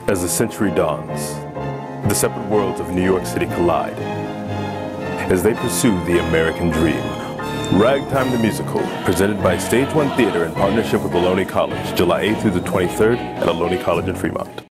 As the century dawns, the separate worlds of New York City collide as they pursue the American dream. Ragtime the Musical, presented by Stage One Theater in partnership with Ohlone College, July 8th through the 23rd at Ohlone College in Fremont.